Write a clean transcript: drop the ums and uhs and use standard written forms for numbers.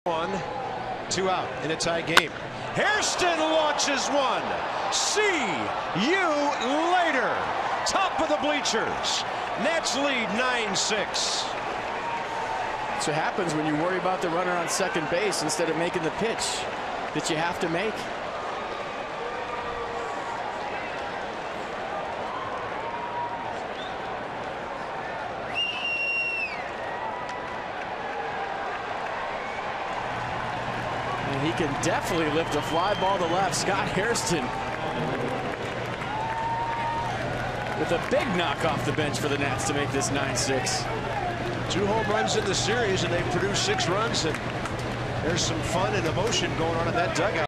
1, 2 out in a tie game. Hairston launches one. See you later. Top of the bleachers. Nets lead 9-6. That's what happens when you worry about the runner on second base instead of making the pitch that you have to make. And he can definitely lift a fly ball to left. Scott Hairston with a big knock off the bench for the Nats to make this 9-6. 2 home runs in the series, and they've produced 6 runs, and there's some fun and emotion going on in that dugout.